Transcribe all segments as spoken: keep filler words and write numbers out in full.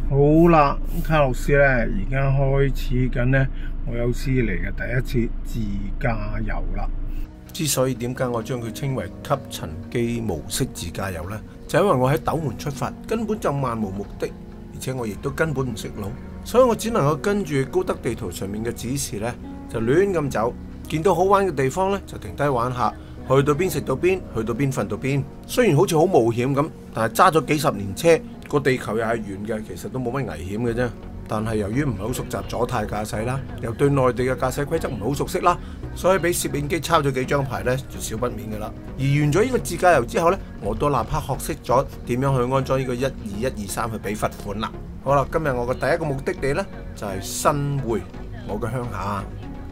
好啦，卡洛斯咧，而家開始緊咧，我有史以嚟嘅第一次自駕遊啦。之所以點解我將佢稱為吸塵機模式自駕遊呢，就因為我喺斗門出發，根本就漫無目的，而且我亦都根本唔識路，所以我只能夠跟住高德地圖上面嘅指示呢，就亂咁走，見到好玩嘅地方呢，就停低玩下。去到邊食到邊，去到邊瞓到邊。雖然好似好冒險咁，但係揸咗幾十年車，個地球又係圓嘅，其實都冇乜危險嘅啫。但係由於唔係好熟習左軚駕駛啦，又對內地嘅駕駛規則唔係好熟悉啦，所以俾攝影機抄咗幾張牌呢，就少不免噶啦。而完咗呢個自駕遊之後呢，我都立刻學識咗點樣去安裝呢個一二一二三去俾罰款啦。好啦，今日我嘅第一個目的地呢，就係新會，我嘅鄉下。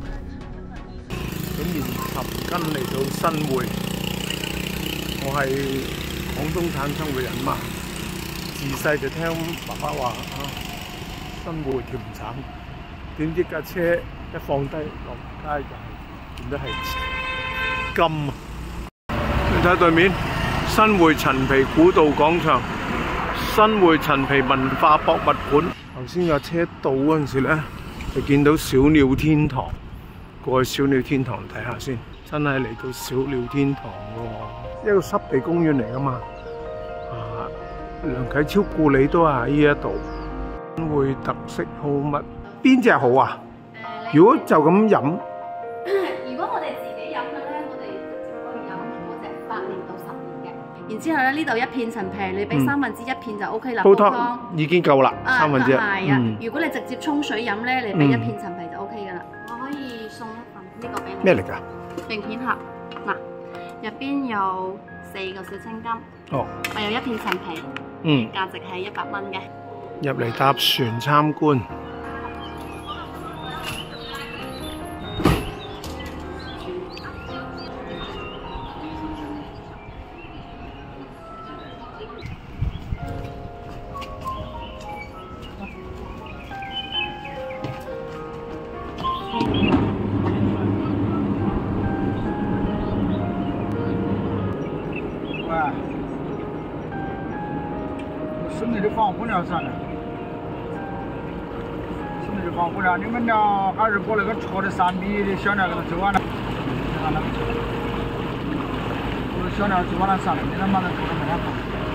咁沿尋根嚟到新會，我係廣東產生嘅人嘛，自細就聽爸爸話啊，新會甜橙，點知架車一放低落街就係見到係金啊！你睇對面新會陳皮古道廣場、新會陳皮文化博物館。頭先架車到嗰陣時咧，就見到小鳥天堂。過去小鳥天堂睇下先，真係嚟到小鳥天堂喎，一個濕地公園嚟噶嘛。啊，梁啟超故里都係喺呢一度。新會特色好乜？邊隻好啊？如果就咁飲， 如果我哋自己飲嘅咧，我哋可以飲嗰隻八年到十年嘅。然之後咧，呢度一片陳皮，你俾三分之一片就 O K 啦。煲湯已經夠啦，三分之一。係啊，如果你直接沖水飲咧，你俾一片陳皮就 O K 噶啦。我可以送一份呢個俾你。咩嚟㗎？名片盒嗱，入邊有四個小青柑。哦。我有一片陳皮。嗯。價值係一百蚊嘅。 入嚟搭船參觀。 省内的防护料啥的，省内的防护料，你们呢还是把那个戳的三米的小料给它做完了，完了，这个小料做完了上来，你他妈的做的没法。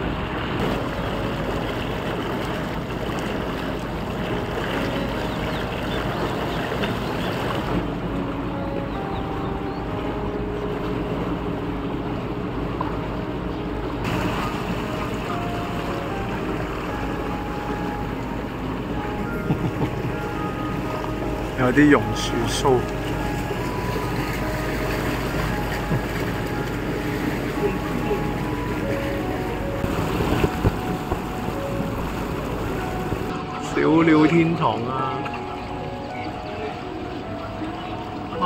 有啲榕樹鬚，小鳥天堂啊！哇！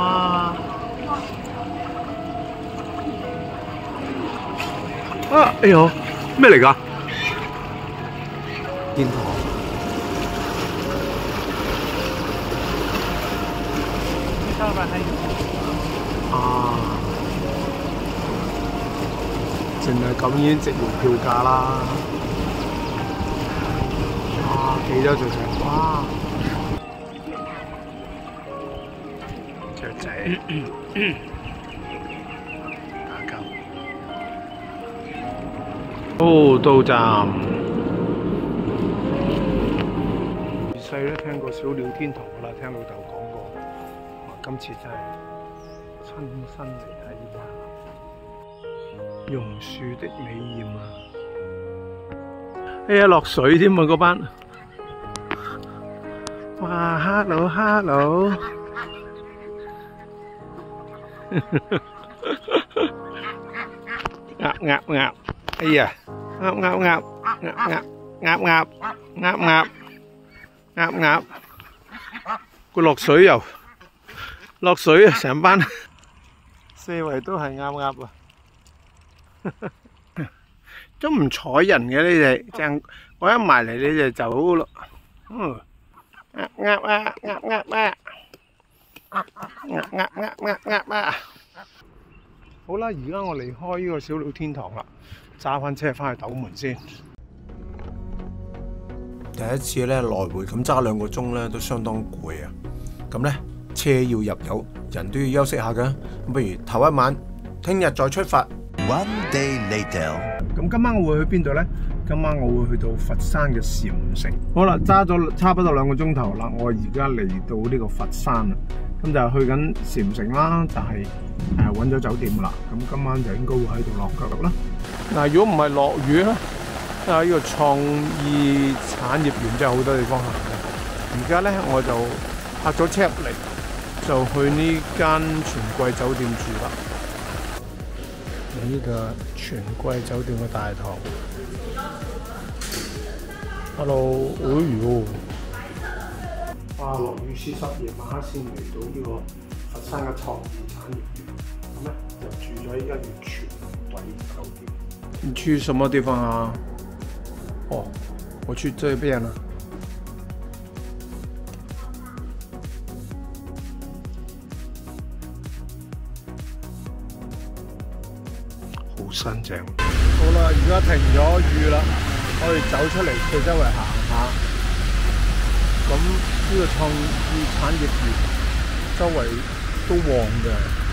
啊！哎呦，咩嚟㗎？天堂。啊！淨係咁已經值回票價啦！哇，幾多雀仔？哇！雀仔，打鳩。哦，到站。自細都聽過小鳥天堂㗎啦，聽老豆講過。今次真係親身嚟睇下榕樹的美豔啊！哎呀，落水添啊嗰班！哇 ，hello hello， 鴨鴨鴨，哎呀，鴨鴨鴨鴨鴨鴨鴨鴨鴨鴨鴨，佢落水又〜落水啊！成班四圍都係鴨鴨啊，都唔睬人嘅呢隻，正我一埋嚟你就走咯。嗯，鴨鴨啊，鴨鴨啊，鴨鴨鴨鴨鴨啊！好啦，而家我離開呢個小鳥天堂啦，揸翻車翻去斗門先。 第一次咧來回咁揸兩個鐘咧都相當攰啊！咁咧車要入油，人都要休息下㗎，咁不如頭一晚，聽日再出發。 One day later， 咁今晚我會去邊度咧？今晚我會去到佛山嘅禪城。好啦，揸咗差不多兩個鐘頭啦，我而家嚟到呢個佛山啦，咁就去緊禪城啦，就係誒揾咗酒店啦。咁今晚就應該會喺度落腳啦。嗱，如果唔係落雨咧，啊呢個創意產業園真係好多地方行嘅。而家咧我就泊咗車入嚟，就去呢間全季酒店住啦。呢個全季酒店嘅大堂。Hello， 哎呦！哇，落雨絲濕，夜晚黑先嚟到呢個佛山嘅創意產業園，咁咧就住咗依間叫全季酒店。你去什麼地方啊？哦，我去這邊啦。好新淨。好啦，而家停咗雨啦。我哋走出嚟，四周圍行下。咁呢個創意產業園周圍都旺嘅。